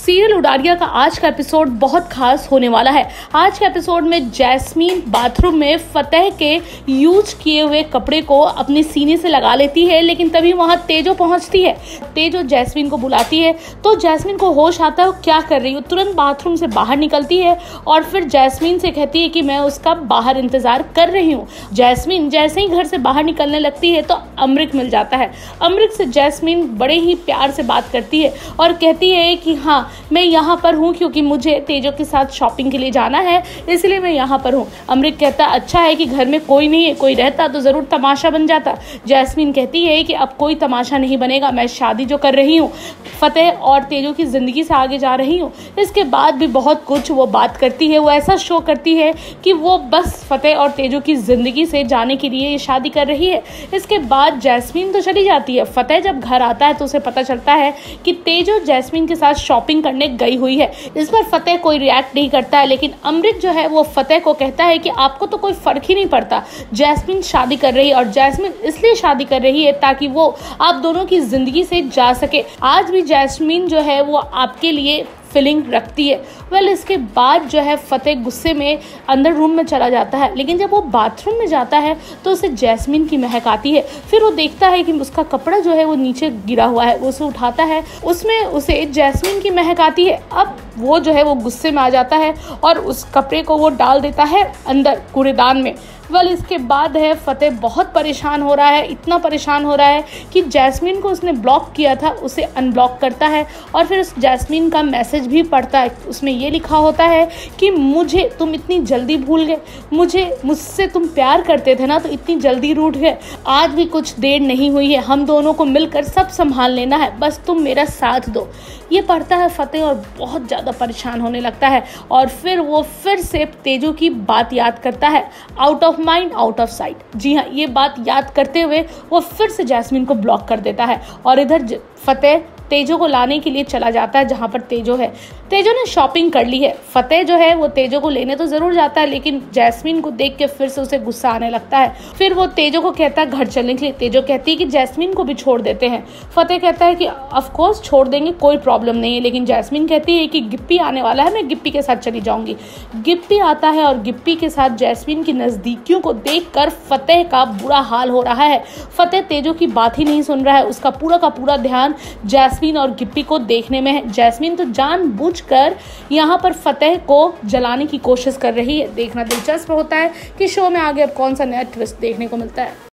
Serial Udaariyan का आज का एपिसोड बहुत खास होने वाला है। आज के एपिसोड में जैस्मीन बाथरूम में फतेह के यूज किए हुए कपड़े को अपने सीने से लगा लेती है, लेकिन तभी वहां तेजो पहुंचती है। तेजो जैस्मीन को बुलाती है तो जैस्मीन को होश आता है वो क्या कर रही है। तुरंत बाथरूम से बाहर निकलती है और फिर जैस्मीन से कहती है कि मैं उसका बाहर इंतजार कर रही हूँ। जैस्मीन जैसे ही घर से बाहर निकलने लगती है तो अमृत मिल जाता है। अमृत से जैस्मीन बड़े ही प्यार से बात करती है और कहती है कि हाँ, मैं यहाँ पर हूँ क्योंकि मुझे तेजो के साथ शॉपिंग के लिए जाना है, इसलिए मैं यहाँ पर हूँ। अमृत कहता अच्छा है कि घर में कोई नहीं है, कोई रहता तो ज़रूर तमाशा बन जाता। जैस्मीन कहती है कि अब कोई तमाशा नहीं बनेगा, मैं शादी जो कर रही हूँ फतेह और तेजो की ज़िंदगी से आगे जा रही हूँ। इसके बाद भी बहुत कुछ वो बात करती है, वो ऐसा शो करती है कि वो बस फतेह और तेजो की ज़िंदगी से जाने के लिए ये शादी कर रही है। इसके बाद जैस्मीन तो चली जाती है। फतेह जब घर आता है तो उसे पता चलता है कि तेजो जैस्मीन के साथ शॉपिंग करने गई हुई है। इस पर फतेह कोई रिएक्ट नहीं करता है, लेकिन अमृत जो है वो फतेह को कहता है कि आपको तो कोई फर्क ही नहीं पड़ता, जैस्मीन शादी कर रही है और जैस्मीन इसलिए शादी कर रही है ताकि वो आप दोनों की जिंदगी से जा सके। आज भी जैस्मीन जो है वो आपके लिए फीलिंग रखती है। इसके बाद जो है फतेह गुस्से में अंदर रूम में चला जाता है, लेकिन जब वो बाथरूम में जाता है तो उसे जैस्मीन की महक आती है। फिर वो देखता है कि उसका कपड़ा जो है वो नीचे गिरा हुआ है, वो उसे उठाता है, उसमें उसे जैस्मीन की महक आती है। अब वो जो है वो गुस्से में आ जाता है और उस कपड़े को वो डाल देता है अंदर कूड़ेदान में। इसके बाद है फतेह बहुत परेशान हो रहा है, इतना परेशान हो रहा है कि जैस्मीन को उसने ब्लॉक किया था उसे अनब्लॉक करता है और फिर उस जैस्मीन का मैसेज भी पढ़ता है। उसमें ये लिखा होता है कि मुझे तुम इतनी जल्दी भूल गए, मुझसे तुम प्यार करते थे ना तो इतनी जल्दी रूठ गए। आज भी कुछ देर नहीं हुई है, हम दोनों को मिलकर सब संभाल लेना है, बस तुम मेरा साथ दो। ये पढ़ता है फतेह और बहुत ज़्यादा परेशान होने लगता है और फिर वो फिर से तेजो की बात याद करता है, out of mind out of sight. जी हाँ, ये बात याद करते हुए वो फिर से जैस्मीन को ब्लॉक कर देता है और इधर फतेह तेजो को लाने के लिए चला जाता है जहाँ पर तेजो है। तेजो ने शॉपिंग कर ली है। फतेह जो है वो तेजो को लेने तो ज़रूर जाता है, लेकिन जैस्मीन को देख के फिर से उसे गुस्सा आने लगता है। फिर वो तेजो को कहता है घर चलने के लिए। तेजो कहती है कि जैस्मीन को भी छोड़ देते हैं। फतेह कहता है कि ऑफ कोर्स छोड़ देंगे, कोई प्रॉब्लम नहीं है, लेकिन जैस्मीन कहती है कि गिप्पी आने वाला है, मैं गिप्पी के साथ चली जाऊँगी। गिप्पी आता है और गिप्पी के साथ जैस्मीन की नज़दीकियों को देख कर फतेह का बुरा हाल हो रहा है। फतेह तेजो की बात ही नहीं सुन रहा है, उसका पूरा का पूरा ध्यान जैस्मीन और गिप्पी को देखने में है। जैस्मीन तो जानबूझकर यहाँ पर फतेह को जलाने की कोशिश कर रही है। देखना दिलचस्प होता है कि शो में आगे अब कौन सा नया ट्विस्ट देखने को मिलता है।